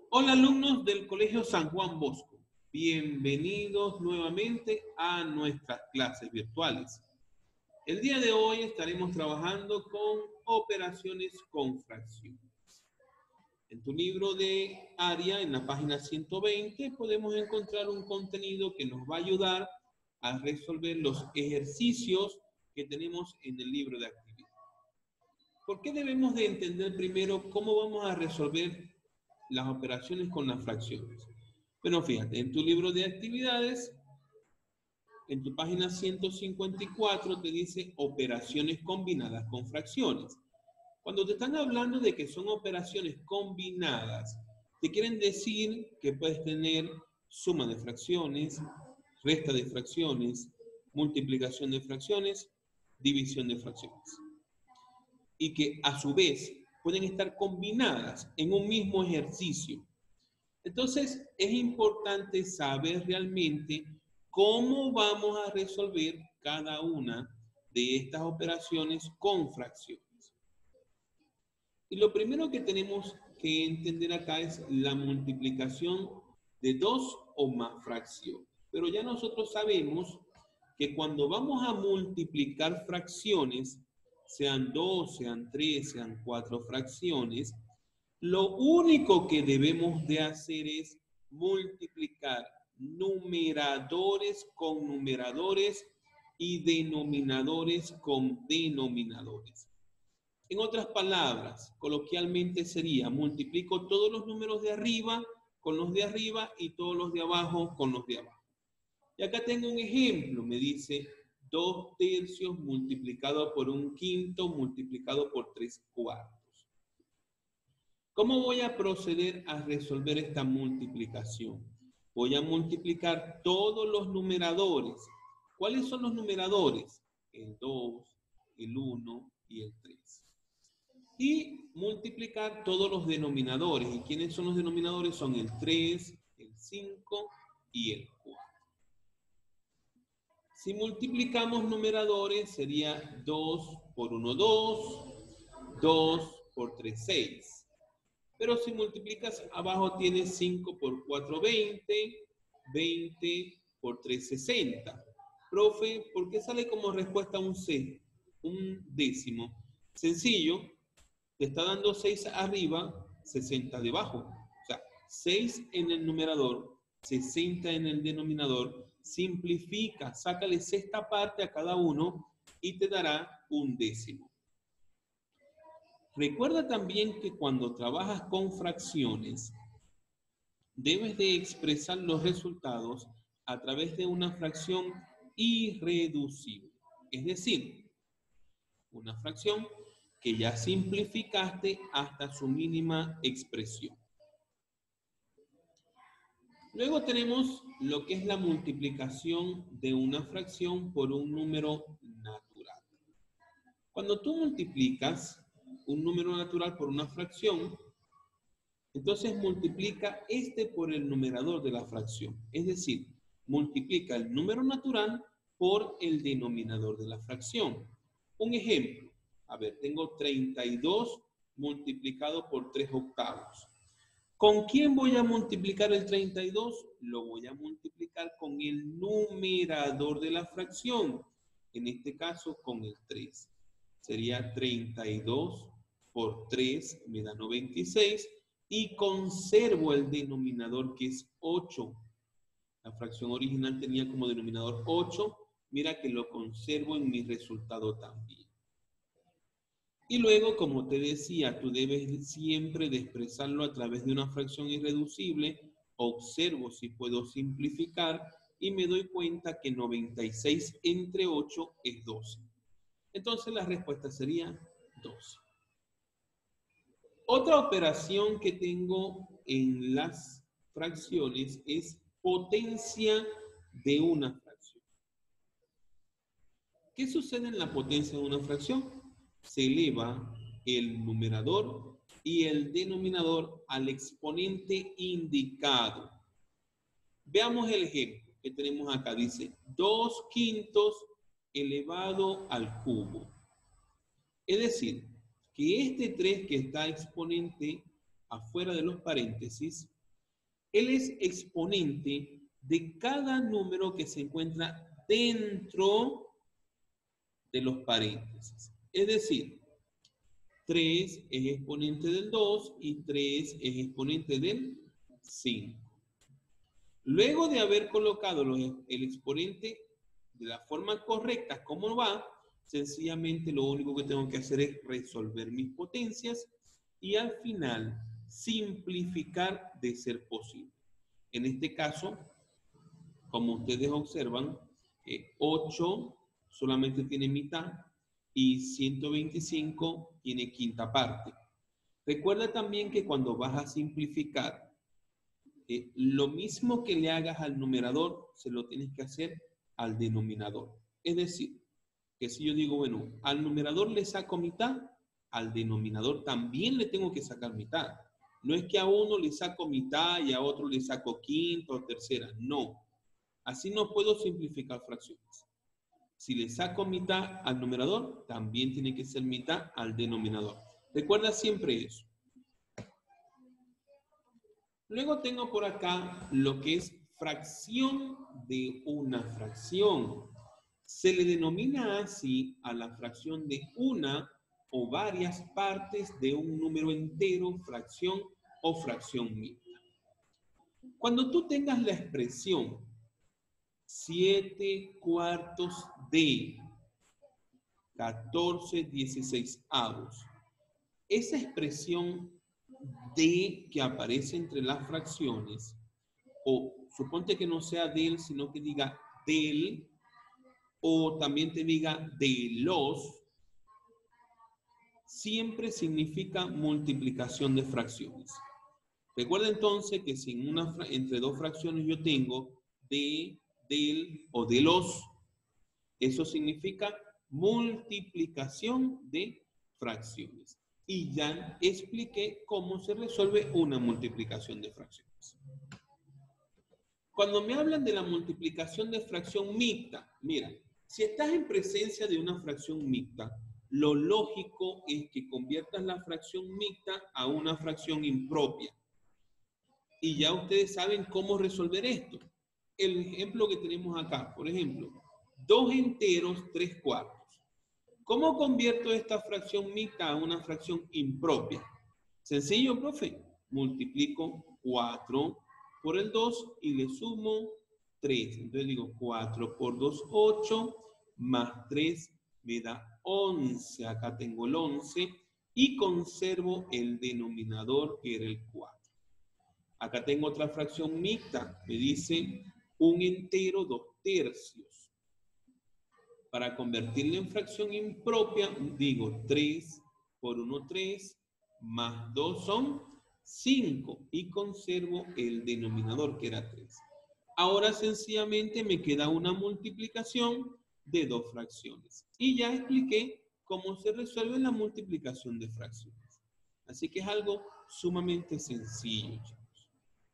Hola alumnos del Colegio San Juan Bosco, bienvenidos nuevamente a nuestras clases virtuales. El día de hoy estaremos trabajando con operaciones con fracciones. En tu libro de área, en la página 120, podemos encontrar un contenido que nos va a ayudar a resolver los ejercicios que tenemos en el libro de actividad. ¿Por qué debemos de entender primero cómo vamos a resolver las operaciones con las fracciones? Bueno, fíjate, en tu libro de actividades, en tu página 154 te dice operaciones combinadas con fracciones. Cuando te están hablando de que son operaciones combinadas, te quieren decir que puedes tener suma de fracciones, resta de fracciones, multiplicación de fracciones, división de fracciones. Y que a su vez pueden estar combinadas en un mismo ejercicio. Entonces, es importante saber realmente cómo vamos a resolver cada una de estas operaciones con fracciones. Y lo primero que tenemos que entender acá es la multiplicación de dos o más fracciones. Pero ya nosotros sabemos que cuando vamos a multiplicar fracciones, sean dos, sean tres, sean cuatro fracciones, lo único que debemos de hacer es multiplicar numeradores con numeradores y denominadores con denominadores. En otras palabras, coloquialmente sería, multiplico todos los números de arriba con los de arriba y todos los de abajo con los de abajo. Y acá tengo un ejemplo, me dice 2 tercios multiplicado por 1/5 multiplicado por 3/4. ¿Cómo voy a proceder a resolver esta multiplicación? Voy a multiplicar todos los numeradores. ¿Cuáles son los numeradores? El 2, el 1 y el 3. Y multiplicar todos los denominadores. ¿Y quiénes son los denominadores? Son el 3, el 5 y el 4. Si multiplicamos numeradores, sería 2 por 1, 2, 2 por 3, 6. Pero si multiplicas, abajo tienes 5 por 4, 20, 20 por 3, 60. Profe, ¿por qué sale como respuesta un C? Un décimo. Sencillo, te está dando 6 arriba, 60 debajo. O sea, 6 en el numerador, 60 en el denominador. Simplifica, sácale sexta parte a cada uno y te dará un décimo. Recuerda también que cuando trabajas con fracciones, debes de expresar los resultados a través de una fracción irreducible. Es decir, una fracción que ya simplificaste hasta su mínima expresión. Luego tenemos lo que es la multiplicación de una fracción por un número natural. Cuando tú multiplicas un número natural por una fracción, entonces multiplica este por el numerador de la fracción. Es decir, multiplica el número natural por el denominador de la fracción. Un ejemplo. A ver, tengo 32 multiplicado por 3/8. ¿Con quién voy a multiplicar el 32? Lo voy a multiplicar con el numerador de la fracción. En este caso, con el 3. Sería 32 por 3 me da 96 y conservo el denominador que es 8. La fracción original tenía como denominador 8. Mira que lo conservo en mi resultado también. Y luego, como te decía, tú debes siempre de expresarlo a través de una fracción irreducible. Observo si puedo simplificar y me doy cuenta que 96 entre 8 es 12. Entonces la respuesta sería 12. Otra operación que tengo en las fracciones es potencia de una fracción. ¿Qué sucede en la potencia de una fracción? Se eleva el numerador y el denominador al exponente indicado. Veamos el ejemplo que tenemos acá. Dice 2/5 elevado al cubo. Es decir, que este 3 que está exponente afuera de los paréntesis Él es exponente de cada número que se encuentra dentro de los paréntesis. Es decir, 3 es exponente del 2 y 3 es exponente del 5. Luego de haber colocado el exponente de la forma correcta, como va, sencillamente lo único que tengo que hacer es resolver mis potencias y al final simplificar de ser posible. En este caso, como ustedes observan, 8 solamente tiene mitad y 125 tiene quinta parte. Recuerda también que cuando vas a simplificar, lo mismo que le hagas al numerador, se lo tienes que hacer al denominador. Es decir, que si yo digo, bueno, al numerador le saco mitad, al denominador también le tengo que sacar mitad. No es que a uno le saco mitad y a otro le saco quinta o tercera. No. Así no puedo simplificar fracciones. Si le saco mitad al numerador, también tiene que ser mitad al denominador. Recuerda siempre eso. Luego tengo por acá lo que es fracción de una fracción. Se le denomina así a la fracción de una o varias partes de un número entero, fracción o fracción mixta. Cuando tú tengas la expresión 7/4 de 14/16, esa expresión de que aparece entre las fracciones, o suponte que no sea del, sino que diga del, o también te diga de los, siempre significa multiplicación de fracciones. Recuerda entonces que si entre dos fracciones yo tengo de, del o de los, eso significa multiplicación de fracciones. Y ya expliqué cómo se resuelve una multiplicación de fracciones. Cuando me hablan de la multiplicación de fracción mixta, mira, si estás en presencia de una fracción mixta, lo lógico es que conviertas la fracción mixta a una fracción impropia. Y ya ustedes saben cómo resolver esto. El ejemplo que tenemos acá, por ejemplo, 2 enteros, 3/4. ¿Cómo convierto esta fracción mixta a una fracción impropia? Sencillo, profe. Multiplico 4 por el 2 y le sumo 3. Entonces digo 4 por 2, 8, más 3 me da 11. Acá tengo el 11 y conservo el denominador que era el 4. Acá tengo otra fracción mixta. Me dice 1 entero, 2 tercios. Para convertirla en fracción impropia, digo 3 por 1, 3, más 2 son 5 y conservo el denominador que era 3. Ahora sencillamente me queda una multiplicación de dos fracciones. Y ya expliqué cómo se resuelve la multiplicación de fracciones. Así que es algo sumamente sencillo, chicos.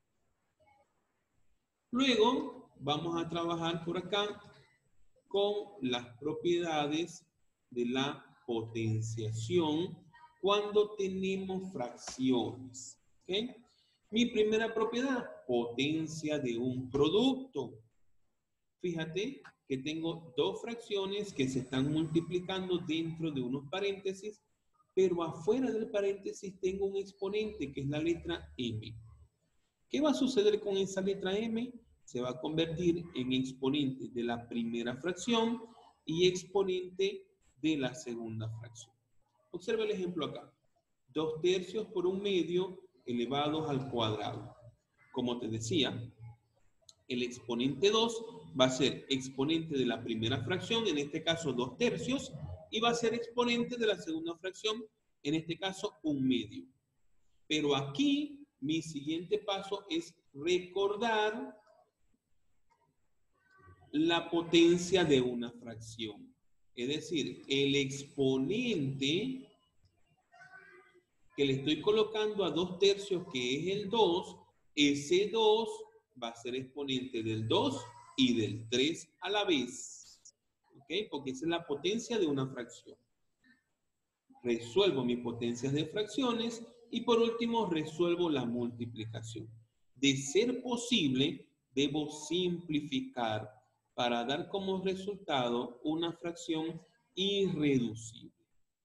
Luego vamos a trabajar por acá con las propiedades de la potenciación cuando tenemos fracciones. ¿Okay? Mi primera propiedad, potencia de un producto. Fíjate que tengo dos fracciones que se están multiplicando dentro de unos paréntesis, pero afuera del paréntesis tengo un exponente que es la letra M. ¿Qué va a suceder con esa letra M? Se va a convertir en exponente de la primera fracción y exponente de la segunda fracción. Observa el ejemplo acá. 2 tercios por 1 medio elevados al cuadrado. Como te decía, el exponente 2 va a ser exponente de la primera fracción, en este caso 2 tercios, y va a ser exponente de la segunda fracción, en este caso 1 medio. Pero aquí mi siguiente paso es recordar la potencia de una fracción. Es decir, el exponente que le estoy colocando a 2 tercios, que es el 2, ese 2 va a ser exponente del 2 y del 3 a la vez. ¿Ok? Porque esa es la potencia de una fracción. Resuelvo mis potencias de fracciones y por último resuelvo la multiplicación. De ser posible, debo simplificar para dar como resultado una fracción irreducible.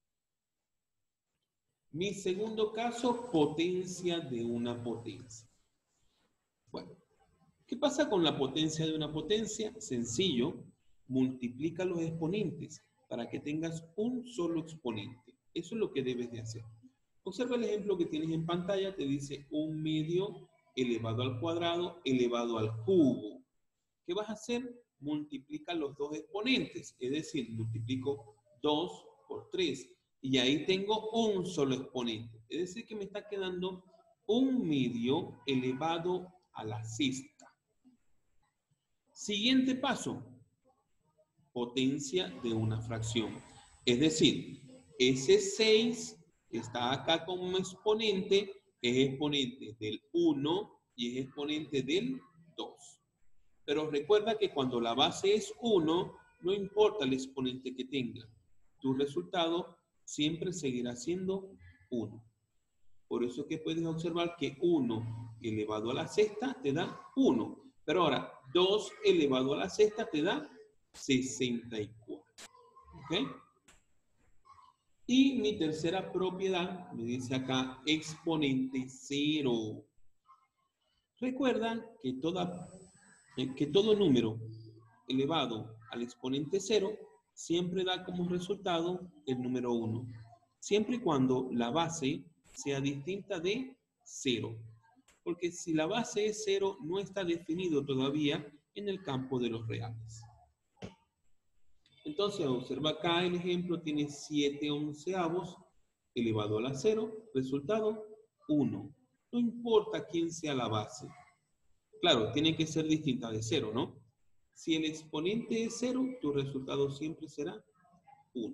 Mi segundo caso, potencia de una potencia. Bueno, ¿qué pasa con la potencia de una potencia? Sencillo, multiplica los exponentes para que tengas un solo exponente. Eso es lo que debes de hacer. Observa el ejemplo que tienes en pantalla, te dice 1/2 elevado al cuadrado elevado al cubo. ¿Qué vas a hacer? Multiplica los dos exponentes, es decir, multiplico 2 por 3 y ahí tengo un solo exponente. Es decir, que me está quedando 1/2 elevado a la sexta. Siguiente paso, potencia de una fracción. Es decir, ese 6 que está acá como exponente es exponente del 1 y es exponente del 2. Pero recuerda que cuando la base es 1, no importa el exponente que tenga. Tu resultado siempre seguirá siendo 1. Por eso es que puedes observar que 1 elevado a la sexta te da 1. Pero ahora, 2 elevado a la sexta te da 64. ¿Ok? Y mi tercera propiedad me dice acá exponente 0. Recuerdan que todo número elevado al exponente 0 siempre da como resultado el número 1. Siempre y cuando la base sea distinta de 0. Porque si la base es 0, no está definido todavía en el campo de los reales. Entonces, observa acá el ejemplo, tiene 7/11 elevado a la 0, resultado 1. No importa quién sea la base. Claro, tiene que ser distinta de 0, ¿no? Si el exponente es 0, tu resultado siempre será 1.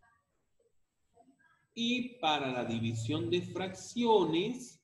Y para la división de fracciones,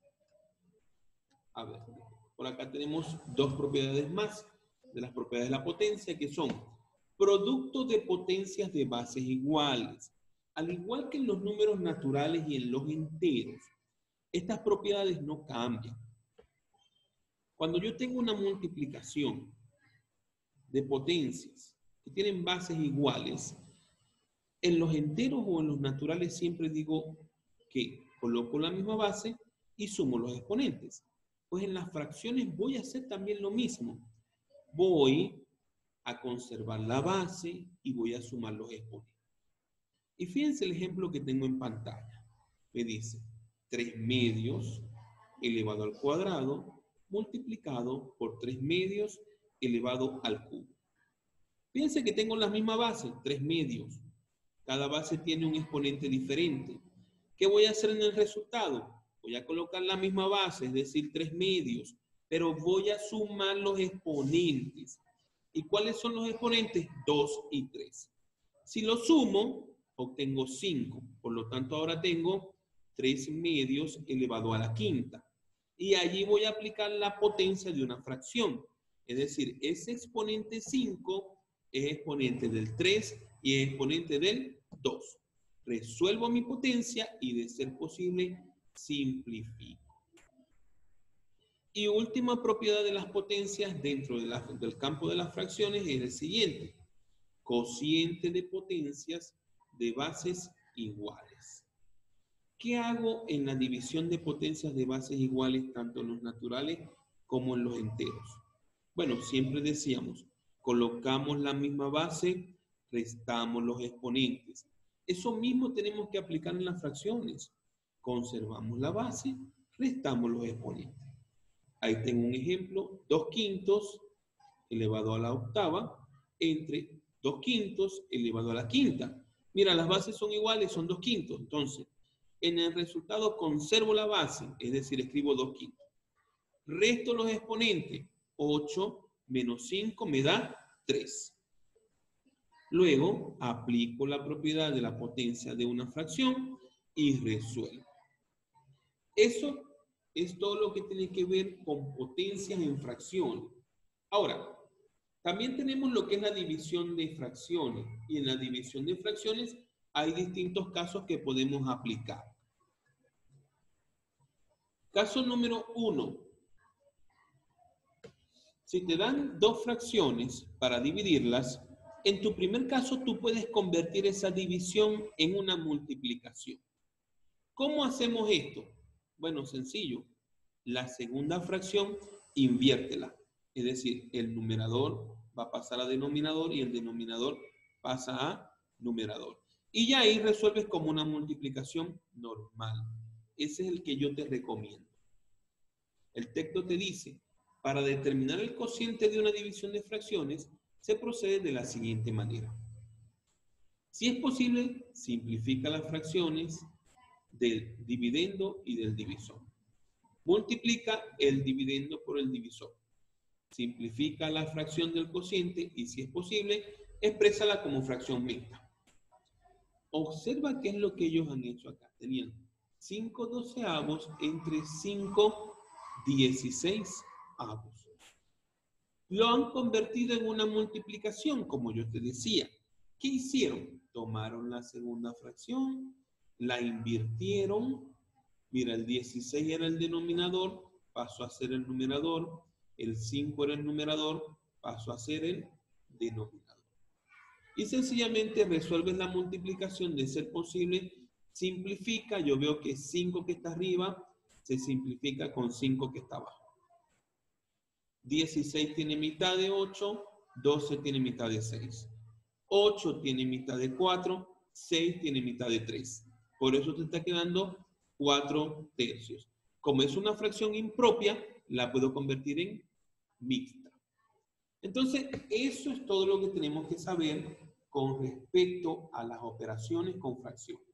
a ver, por acá tenemos dos propiedades más de las propiedades de la potencia, que son producto de potencias de bases iguales. Al igual que en los números naturales y en los enteros, estas propiedades no cambian. Cuando yo tengo una multiplicación de potencias que tienen bases iguales, en los enteros o en los naturales siempre digo que coloco la misma base y sumo los exponentes. Pues en las fracciones voy a hacer también lo mismo. Voy a conservar la base y voy a sumar los exponentes. Y fíjense el ejemplo que tengo en pantalla. Me dice 3/2 elevado al cuadrado multiplicado por 3/2 elevado al cubo. Fíjense que tengo la misma base, 3/2. Cada base tiene un exponente diferente. ¿Qué voy a hacer en el resultado? Voy a colocar la misma base, es decir, 3/2, pero voy a sumar los exponentes. ¿Y cuáles son los exponentes? 2 y 3. Si los sumo, obtengo 5. Por lo tanto, ahora tengo 3/2 elevado a la quinta. Y allí voy a aplicar la potencia de una fracción. Es decir, ese exponente 5 es exponente del 3 y es exponente del 2. Resuelvo mi potencia y, de ser posible, simplifico. Y última propiedad de las potencias dentro del campo de las fracciones es el siguiente. Cociente de potencias de bases iguales. ¿Qué hago en la división de potencias de bases iguales tanto en los naturales como en los enteros? Bueno, siempre decíamos, colocamos la misma base, restamos los exponentes. Eso mismo tenemos que aplicar en las fracciones. Conservamos la base, restamos los exponentes. Ahí tengo un ejemplo, 2/5 elevado a la octava entre 2/5 elevado a la quinta. Mira, las bases son iguales, son 2/5. Entonces, en el resultado conservo la base, es decir, escribo 2/5. Resto los exponentes, 8 menos 5 me da 3. Luego, aplico la propiedad de la potencia de una fracción y resuelvo. Eso es todo lo que tiene que ver con potencias en fracciones. Ahora, también tenemos lo que es la división de fracciones. Y en la división de fracciones hay distintos casos que podemos aplicar. Caso número 1. Si te dan dos fracciones para dividirlas, en tu primer caso tú puedes convertir esa división en una multiplicación. ¿Cómo hacemos esto? Bueno, sencillo. La segunda fracción, inviértela. Es decir, el numerador va a pasar a denominador y el denominador pasa a numerador. Y ya ahí resuelves como una multiplicación normal. Ese es el que yo te recomiendo. El texto te dice, para determinar el cociente de una división de fracciones, se procede de la siguiente manera. Si es posible, simplifica las fracciones del dividendo y del divisor. Multiplica el dividendo por el divisor. Simplifica la fracción del cociente y, si es posible, exprésala como fracción mixta. Observa qué es lo que ellos han hecho acá. Tenían 5 doceavos entre 5 16avos. Lo han convertido en una multiplicación, como yo te decía. ¿Qué hicieron? Tomaron la segunda fracción, la invirtieron. Mira, el 16 era el denominador, pasó a ser el numerador. El 5 era el numerador, pasó a ser el denominador. Y sencillamente resuelves la multiplicación de ser posible, simplifica. Yo veo que 5 que está arriba se simplifica con 5 que está abajo. 16 tiene mitad de 8, 12 tiene mitad de 6. 8 tiene mitad de 4, 6 tiene mitad de 3. Por eso te está quedando 4 tercios. Como es una fracción impropia, la puedo convertir en mixta. Entonces, eso es todo lo que tenemos que saber con respecto a las operaciones con fracción.